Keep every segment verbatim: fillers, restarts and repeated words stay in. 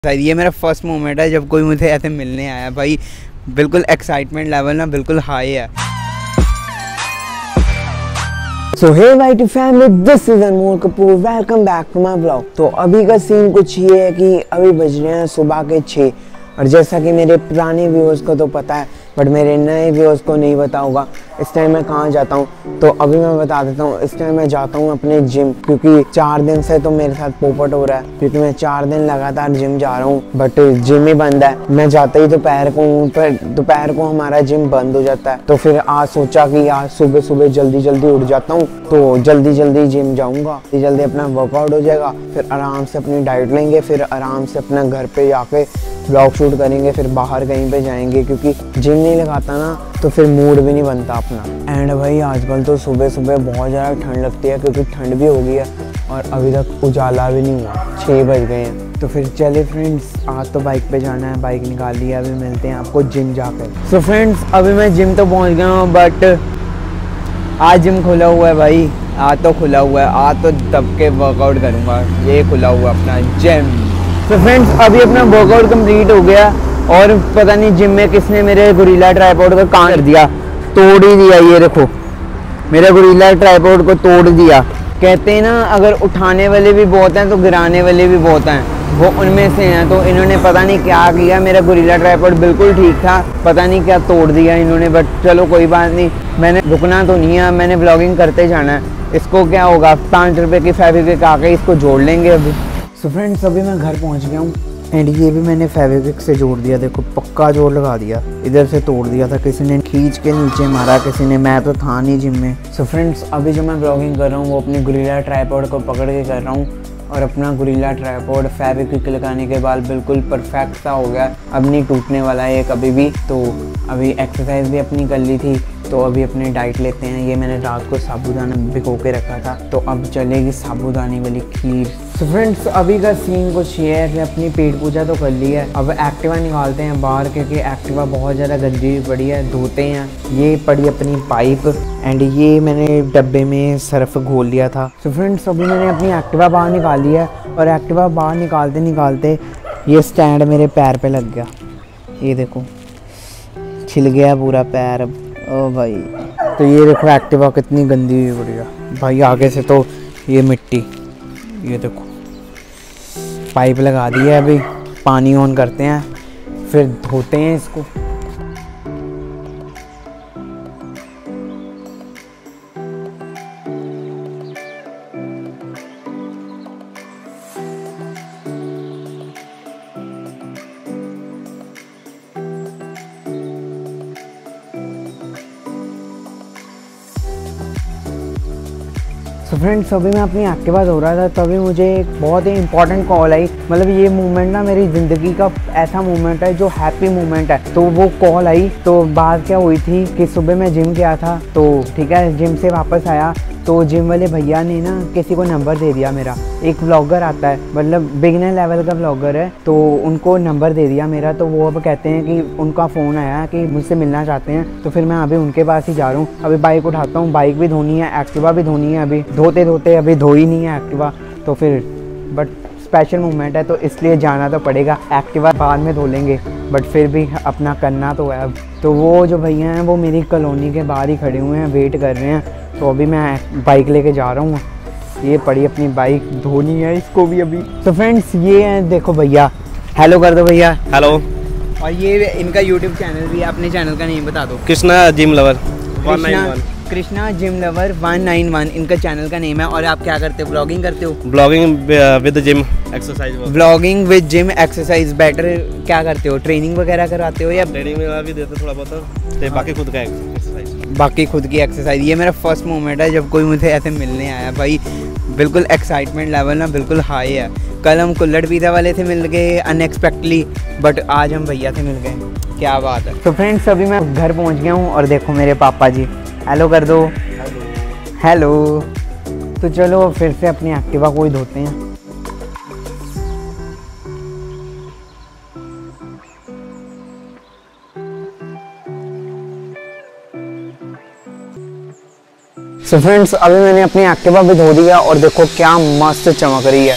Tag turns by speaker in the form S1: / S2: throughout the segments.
S1: ये मेरा first moment है जब कोई मुझे ऐसे मिलने आया भाई। बिल्कुल एक्साइटमेंट लेवल ना बिल्कुल हाई है।
S2: So hey my family, this is Anmol Kapoor, welcome back to my blog. तो अभी का सीन कुछ ये है कि अभी बज रहे हैं सुबह के छः, और जैसा कि मेरे पुराने व्यूअर्स को तो पता है बट मेरे नए व्यूअर्स को नहीं पता होगा इस टाइम मैं कहाँ जाता हूँ। तो अभी मैं बता देता हूँ, इस टाइम मैं जाता हूँ अपने जिम, क्योंकि चार दिन से तो मेरे साथ पोपट हो रहा है, क्योंकि मैं चार दिन लगातार जिम जा रहा हूँ बट जिम ही बंद है। मैं जाता ही दोपहर को हूँ, पर दोपहर को हमारा जिम बंद हो जाता है। तो फिर आज सोचा कि आज सुबह सुबह जल्दी जल्दी उठ जाता हूँ, तो जल्दी जल्दी जिम जाऊँगा, जल्दी जल्दी अपना वर्कआउट हो जाएगा, फिर आराम से अपनी डाइट लेंगे, फिर आराम से अपना घर पे जाके ब्लॉग शूट करेंगे, फिर बाहर कहीं पे जाएंगे, क्योंकि जिम नहीं लगाता ना तो फिर मूड भी नहीं बनता अपना। एंड भाई आजकल तो सुबह सुबह बहुत ज़्यादा ठंड लगती है, क्योंकि ठंड भी हो गई है और अभी तक उजाला भी नहीं हुआ, छः बज गए हैं। तो फिर चले फ्रेंड्स, आज तो बाइक पे जाना है, बाइक निकाल लिया, अभी मिलते हैं आपको जिम जाकर। सो so फ्रेंड्स, अभी मैं जिम तो पहुँच गया हूँ बट आज जिम खुला हुआ है भाई, आज तो खुला हुआ है, आज तो दब के वर्कआउट करूँगा। ये खुला हुआ अपना जिम। तो फ्रेंड्स अभी अपना वर्कआउट कंप्लीट हो गया और पता नहीं जिम में किसने मेरे गोरिल्ला ट्राइपॉड को काम कर दिया, तोड़ ही दिया। ये देखो मेरे गोरिल्ला ट्राइपॉड को तोड़ दिया। कहते हैं ना अगर उठाने वाले भी बहुत हैं तो गिराने वाले भी बहुत हैं, वो उनमें से हैं। तो इन्होंने पता नहीं क्या किया, मेरा गोरिल्ला ट्राइपॉड बिल्कुल ठीक था, पता नहीं क्या तोड़ दिया इन्होंने। बट चलो कोई बात नहीं, मैंने रुकना तो नहीं है, मैंने ब्लॉगिंग करते जाना है। इसको क्या होगा, पाँच रुपये की फेविक्विक आके इसको जोड़ लेंगे अभी। सो so फ्रेंड्स अभी मैं घर पहुंच गया हूँ एंड ये भी मैंने फेविक्विक से जोड़ दिया, देखो पक्का जोड़ लगा दिया। इधर से तोड़ दिया था, किसी ने खींच के नीचे मारा, किसी ने, मैं तो था नहीं जिम में। सो so फ्रेंड्स अभी जो मैं ब्लॉगिंग कर रहा हूँ वो अपने गोरिल्ला ट्राइपॉड को पकड़ के कर रहा हूँ, और अपना गोरिल्ला ट्राइपॉड फेविक्विक लगाने के बाद बिल्कुल परफेक्ट सा हो गया, अब नहीं टूटने वाला है ये कभी भी। तो अभी एक्सरसाइज भी अपनी कर ली थी, तो अभी अपनी डाइट लेते हैं। ये मैंने रात को साबूदाना भिगो के रखा था, तो अब चलेगी साबूदाने वाली खीर। तो फ्रेंड्स अभी का सीन कुछ ये है कि अपनी पेट पूजा तो कर ली है, अब एक्टिवा निकालते हैं बाहर, क्योंकि एक्टिवा बहुत ज़्यादा गंदी पड़ी है, धोते हैं। ये पड़ी अपनी पाइप एंड ये मैंने डब्बे में सर्फ घोल लिया था। तो फ्रेंड्स अभी मैंने अपनी एक्टिवा बाहर निकाल ली है, और एक्टिवा बाहर निकालते निकालते ये स्टैंड मेरे पैर पे लग गया। ये देखो छिल गया पूरा पैर अब। ओ भाई, तो ये देखो एक्टिवा कितनी गंदी हुई पड़ी है भाई, आगे से तो ये मिट्टी। ये देखो पाइप लगा दी है, अभी पानी ऑन करते हैं फिर धोते हैं इसको। तो फ्रेंड्स अभी मैं अपनी एक्टिवा धो रहा था, तभी मुझे एक बहुत ही इंपॉर्टेंट कॉल आई। मतलब ये मोमेंट ना मेरी ज़िंदगी का ऐसा मोमेंट है जो हैप्पी मोमेंट है। तो वो कॉल आई, तो बात क्या हुई थी कि सुबह मैं जिम गया था, तो ठीक है जिम से वापस आया तो जिम वाले भैया ने ना किसी को नंबर दे दिया मेरा। एक व्लॉगर आता है, मतलब बिगिनर लेवल का व्लॉगर है, तो उनको नंबर दे दिया मेरा। तो वो अब कहते हैं कि उनका फ़ोन आया कि मुझसे मिलना चाहते हैं, तो फिर मैं अभी उनके पास ही जा रहा हूँ। अभी बाइक उठाता हूँ, बाइक भी धोनी है, एक्टिवा भी धोनी है। अभी धोते धोते अभी धो ही नहीं है एक्टिवा, तो फिर बट स्पेशल मोमेंट है तो इसलिए जाना तो पड़ेगा। एक्टिवा बाद में धो लेंगे बट फिर भी अपना करना तो है अब। तो वो जो भैया हैं वो मेरी कॉलोनी के बाहर ही खड़े हुए हैं, वेट कर रहे हैं। तो अभी मैं बाइक लेके जा रहा हूँ, ये पड़ी अपनी बाइक, धोनी है इसको भी अभी। तो फ्रेंड्स ये है, देखो भैया, हेलो कर दो भैया।
S3: हेलो।
S1: और ये इनका यूट्यूब चैनल भी है, अपने चैनल का नेम बता दो।
S3: Krishna gym lover
S1: Krishna Krishna gym lover one nine one इनका चैनल का नेम है। और आप क्या करते हो, ब्लॉगिंग करते हो?
S3: Blogging with gym exercise.
S1: Blogging with gym exercise. Better क्या करते हो, ट्रेनिंग वगैरह कराते हो या?
S3: ट्रेनिंग में भी देते थोड़ा बहुत, तो बाकी खुद का एक्सरसाइज।
S1: बाकी खुद की एक्सरसाइज। ये मेरा फर्स्ट मोमेंट है जब कोई मुझे ऐसे मिलने आया भाई, बिल्कुल एक्साइटमेंट लेवल ना बिल्कुल हाई है। कल हम कुल्लड़ पिज़्ज़ा वाले से मिल गए अनएक्सपेक्टली, बट आज हम भैया से मिल गए, क्या बात है। तो फ्रेंड्स अभी मैं घर पहुंच गया हूं और देखो मेरे पापा जी, हेलो कर दो। हेलो। तो चलो फिर से अपनी एक्टिवा को ही धोते हैं। सो फ्रेंड्स अभी मैंने अपनी एक्टिवा भी धो दिया और देखो क्या मस्त चमक रही है।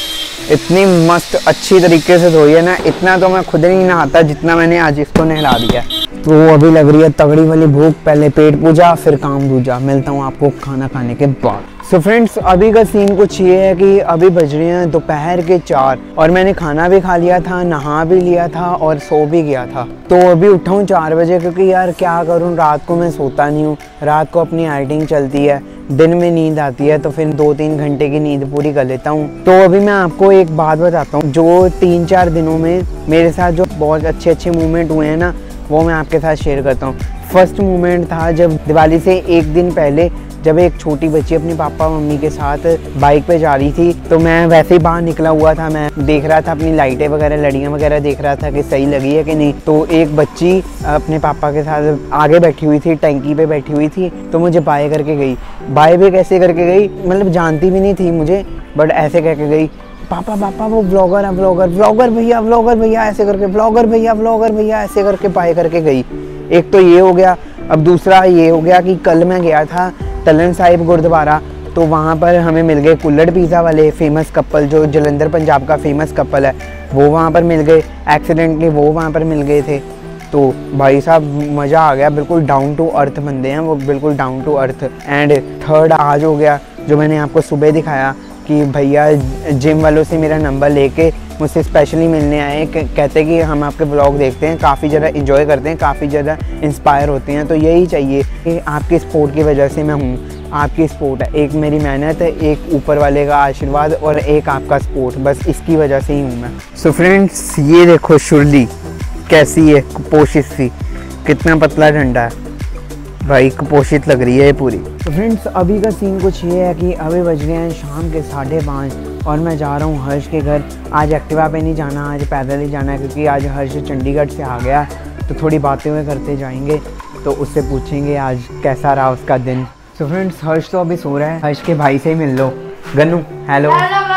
S2: इतनी मस्त अच्छी तरीके से धोई है ना, इतना तो मैं खुद नहीं नहाता जितना मैंने आज इसको नहला दिया। तो अभी लग रही है तगड़ी वाली भूख, पहले पेट पूजा फिर काम दूजा। मिलता हूँ आपको खाना खाने के बाद। सो फ्रेंड्स, अभी का सीन कुछ ये है कि अभी बज रहे हैं दोपहर के चार और मैंने खाना भी खा लिया था, नहा भी लिया था और सो भी गया था। तो अभी उठा हूँ चार बजे, क्योंकि यार क्या करूँ, रात को मैं सोता नहीं हूँ। रात को अपनी एडिटिंग चलती है, दिन में नींद आती है, तो फिर दो तीन घंटे की नींद पूरी कर लेता हूँ। तो अभी मैं आपको एक बात बताता हूँ, जो तीन चार दिनों में मेरे साथ जो बहुत अच्छे अच्छे मूवमेंट हुए हैं ना, वो मैं आपके साथ शेयर करता हूँ। फर्स्ट मूवमेंट था जब दिवाली से एक दिन पहले, जब एक छोटी बच्ची अपने पापा मम्मी के साथ बाइक पे जा रही थी, तो मैं वैसे ही बाहर निकला हुआ था। मैं देख रहा था अपनी लाइटें वगैरह, लड़ियाँ वगैरह देख रहा था कि सही लगी है कि नहीं। तो एक बच्ची अपने पापा के साथ आगे बैठी हुई थी, टैंकी पे बैठी हुई थी, तो मुझे बाय करके गई। बाय भी कैसे करके गई, मतलब जानती भी नहीं थी मुझे, बट ऐसे कह के गई, पापा पापा वो ब्लॉगर है, ब्लॉगर ब्लॉगर भैया, ब्लॉगर भैया, ऐसे करके, ब्लॉगर भैया, ब्लॉगर भैया, ऐसे करके बाय करके गई। एक तो ये हो गया। अब दूसरा ये हो गया कि कल मैं गया था तलन साहिब गुरुद्वारा, तो वहाँ पर हमें मिल गए कुल्लड़ पिज़्ज़ा वाले फेमस कपल, जो जलंधर पंजाब का फेमस कपल है, वो वहाँ पर मिल गए। एक्सीडेंटली वो वहाँ पर मिल गए थे। तो भाई साहब मज़ा आ गया, बिल्कुल डाउन टू अर्थ बंदे हैं वो, बिल्कुल down to earth. And third आज हो गया, जो मैंने आपको सुबह दिखाया कि भैया जिम वालों से मेरा नंबर लेके मुझसे स्पेशली मिलने आए, कहते कि हम आपके ब्लॉग देखते हैं, काफ़ी ज़्यादा इंजॉय करते हैं, काफ़ी ज़्यादा इंस्पायर होते हैं। तो यही चाहिए कि आपकी सपोर्ट की वजह से मैं हूँ, आपकी सपोर्ट है, एक मेरी मेहनत है, एक ऊपर वाले का आशीर्वाद और एक आपका सपोर्ट, बस इसकी वजह से ही हूँ मैं। सो फ्रेंड्स, ये देखो शुरली कैसी है, कुपोषित सी, कितना पतला डंडा है भाई, कुपोषित लग रही है ये पूरी। तो फ्रेंड्स, अभी का सीन कुछ ये है कि अभी बज गए हैं शाम के साढ़े पाँच और मैं जा रहा हूँ हर्ष के घर। आज एक्टिवा पे नहीं जाना, आज पैदल ही जाना है, क्योंकि आज हर्ष चंडीगढ़ से आ गया, तो थोड़ी बातें हुए करते जाएंगे, तो उससे पूछेंगे आज कैसा रहा उसका दिन। तो फ्रेंड्स, हर्ष तो अभी सो रहा है, हर्ष के भाई से ही मिल लो। Gannu hello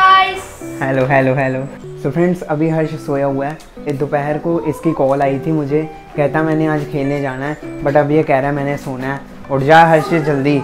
S2: hello hello hello. So friends, अभी हर्ष सोया हुआ है। दोपहर को इसकी कॉल आई थी मुझे, कहता मैंने आज खेलने जाना है, बट अब ये कह रहा है मैंने सोना है। उठ जा हर्ष, जल्दी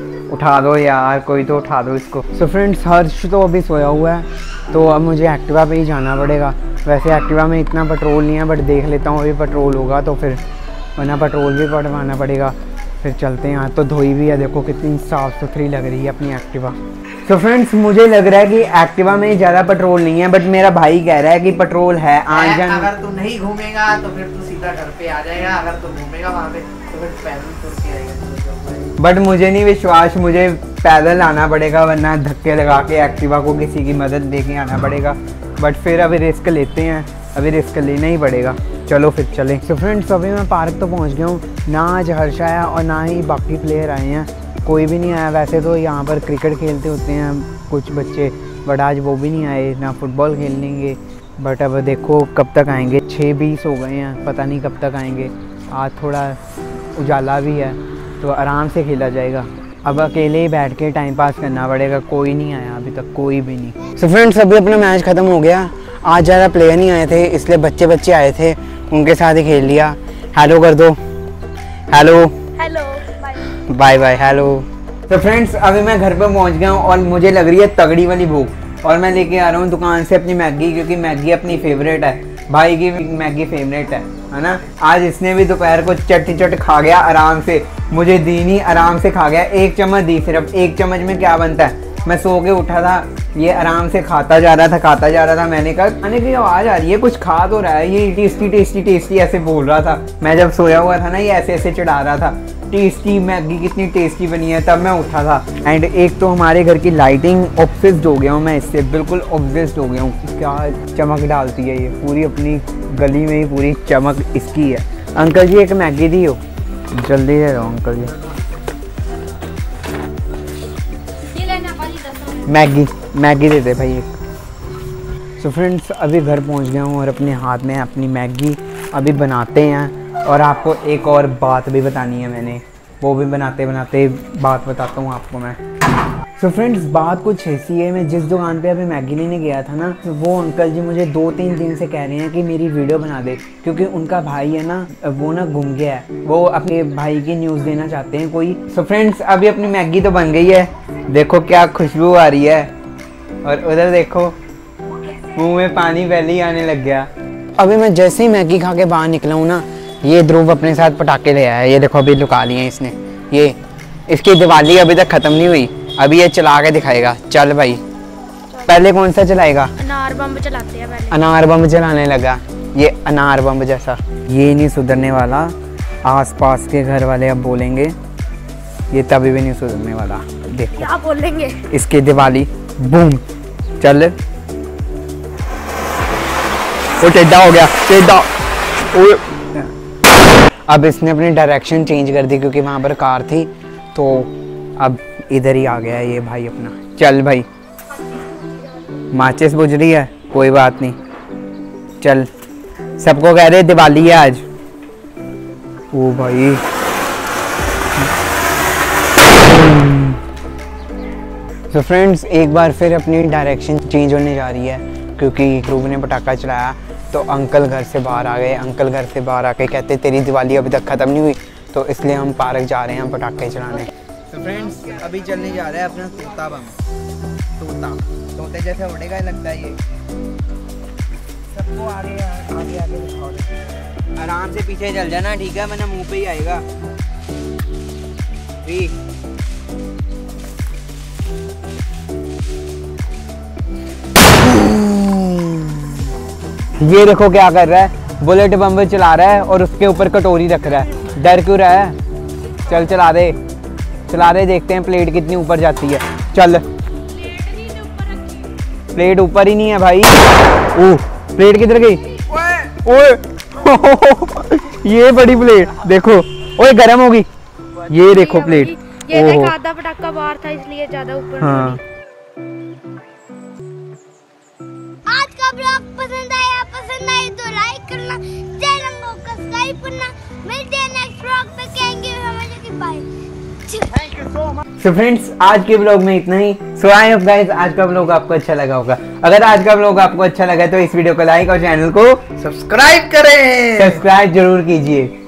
S2: उठा दो यार, कोई तो उठा दो इसको। सो फ्रेंड्स, हर्ष तो अभी सोया हुआ है, तो अब मुझे एक्टिवा पे ही जाना पड़ेगा। वैसे एक्टिवा में इतना पेट्रोल नहीं है, बट देख लेता हूँ अभी पेट्रोल होगा तो फिर, वरना पेट्रोल भी पड़वाना पड़ेगा। फिर चलते हैं। आज तो धोई भी है, देखो कितनी साफ़ सुथरी लग रही है अपनी एक्टिवा। तो फ्रेंड्स, मुझे लग रहा है कि एक्टिवा में ज़्यादा पेट्रोल नहीं है, बट मेरा भाई कह रहा है कि पेट्रोल है। आज जान
S4: अगर तू नहीं घूमेगा तो फिर तू सीधा घर पे आ जाएगा, अगर तू घूमेगा वहाँ पे तो फिर पैदल तुर के आएगा।
S1: बट मुझे नहीं विश्वास, मुझे पैदल आना पड़ेगा, वरना धक्के लगा के एक्टिवा को किसी की मदद लेके आना पड़ेगा। बट फिर अभी रिस्क लेते हैं, अभी रिस्क लेना ही पड़ेगा। चलो फिर चलें। तो फ्रेंड्स, अभी मैं पार्क तो पहुंच गया हूँ। ना आज हर्ष आया और ना ही बाकी प्लेयर आए हैं, कोई भी नहीं आया। वैसे तो यहाँ पर क्रिकेट खेलते होते हैं कुछ बच्चे, बट आज वो भी नहीं आए, ना फुटबॉल खेलेंगे। बट अब देखो कब तक आएंगे, छः बीस हो गए हैं, पता नहीं कब तक आएंगे। आज थोड़ा उजाला भी है तो आराम से खेला जाएगा। अब अकेले ही बैठ के टाइम पास करना पड़ेगा, कोई नहीं आया अभी तक, कोई भी नहीं।
S2: सो फ्रेंड्स, अभी अपना मैच ख़त्म हो गया। आज ज़्यादा प्लेयर नहीं आए थे, इसलिए बच्चे बच्चे आए थे, उनके साथ ही खेल लिया। हेलो कर दो, hello
S5: hello
S1: bye bye hello. तो फ्रेंड्स, अभी मैं घर पर पहुंच गया हूँ और मुझे लग रही है तगड़ी वाली भूख, और मैं लेके आ रहा हूँ दुकान से अपनी मैगी, क्योंकि मैगी अपनी फेवरेट है, भाई की मैगी फेवरेट है है ना। आज इसने भी दोपहर को चट चट खा गया आराम से, मुझे दी नहीं, आराम से खा गया। एक चम्मच दी, सिर्फ एक चम्मच में क्या बनता है। मैं सो के उठा था, ये आराम से खाता जा रहा था खाता जा रहा था मैंने कहा खाने की आवाज़ आ रही है, कुछ खा तो रहा है, ये टेस्टी टेस्टी टेस्टी ऐसे बोल रहा था। मैं जब सोया हुआ था ना, ये ऐसे ऐसे चढ़ा रहा था, टेस्टी मैगी कितनी टेस्टी बनी है, तब मैं उठा था। एंड एक तो हमारे घर की लाइटिंग ऑब्सेस्ड हो गया हूँ मैं इससे, बिल्कुल ऑब्सेस्ड हो गया हूँ। क्या चमक डालती है ये, पूरी अपनी गली में ही पूरी चमक इसकी है। अंकल जी एक मैगी दी हो, जल्दी दे दो अंकल जी। मैगी मैगी दे दे भाई एक। सो फ्रेंड्स, अभी घर पहुंच गया हूँ और अपने हाथ में अपनी मैगी अभी बनाते हैं। और आपको एक और बात भी बतानी है मैंने, वो भी बनाते बनाते बात बताता हूँ आपको मैं। सो so फ्रेंड्स, बात कुछ ऐसी है, मैं जिस दुकान पे अभी मैगी लेने गया था ना, तो वो अंकल जी मुझे दो तीन दिन से कह रहे हैं कि मेरी वीडियो बना दे, क्योंकि उनका भाई है ना, वो ना गुम गया है, वो अपने भाई की न्यूज़ देना चाहते हैं कोई। सो so फ्रेंड्स, अभी अपनी मैगी तो बन गई है, देखो क्या खुशबू आ रही है, और उधर देखो मुंह में पानी पहले ही आने लग गया।
S2: अभी मैं जैसे ही मैगी खा के बाहर निकला हूँ ना, ये ध्रुव अपने साथ पटाखे ले आया। ये देखो अभी लुका लिए हैं इसने। ये इसकी दिवाली अभी तक खत्म नहीं हुई, अभी ये चला के दिखाएगा। चल भाई, पहले कौन सा चलाएगा?
S5: अनार बम चलाते हैं पहले।
S2: अनार बम चलाने लगा, ये अनार बम जैसा। ये नहीं सुधरने वाला, आसपास के घर वाले अब बोलेंगे, ये तभी भी नहीं सुधरने वाला। देखो
S5: क्या बोलेंगे
S2: इसकी दिवाली। बूम, चल वो टेढ़ा हो गया, टेढ़ा। अब इसने अपनी डायरेक्शन चेंज कर दी क्योंकि वहाँ पर कार थी, तो अब इधर ही आ गया है ये भाई अपना। चल भाई, माचिस बुझ रही है, कोई बात नहीं, चल। सबको कह रहे दिवाली है आज। ओ भाई, तो फ्रेंड्स एक बार फिर अपनी डायरेक्शन चेंज होने जा रही है क्योंकि ध्रुव ने पटाखा चलाया तो अंकल घर से बाहर आ गए। अंकल घर से बाहर आके कहते तेरी दिवाली अभी तक ख़त्म नहीं हुई, तो इसलिए हम पार्क जा रहे हैं पटाखे चलाने।
S1: तो फ्रेंड्स अभी चलने जा रहा है अपना तोता बम। तोता तोते जैसे उड़ेगा लगता है ये। सबको आगे आगे आगे दिखाओ, आराम से पीछे चल जाना, ठीक है, वरना मुंह पे ही आएगा।
S2: ये देखो क्या कर रहा है, बुलेट बम चला रहा है और उसके ऊपर कटोरी रख रहा है। डर क्यों रहा है? चल चला दे, चला दे, देखते हैं प्लेट कितनी ऊपर जाती है। चल, प्लेट ऊपर ही नहीं है भाई। ओह, प्लेट किधर गई? ओए ये बड़ी प्लेट देखो, ओए गर्म होगी। ये देखो प्लेट।
S5: ये देख आधा पटाखा बाहर था इसलिए ज्यादा ऊपर।
S2: हाँ,
S5: आज का ब्लॉग पसंद आया, पसंद आए तो लाइक करना, चैनल को सब्सक्राइब करना। मिलते हैं नेक्स्ट ब्लॉग पे, कहेंगे हमें कि bye. Thank you so much.
S2: तो फ्रेंड्स आज के ब्लॉग में इतना ही। सो आई होप गाइस आज का ब्लॉग आपको अच्छा लगा होगा। अगर आज का ब्लॉग आपको अच्छा लगा तो इस वीडियो को लाइक और चैनल को
S1: सब्सक्राइब करें।
S2: सब्सक्राइब जरूर कीजिए।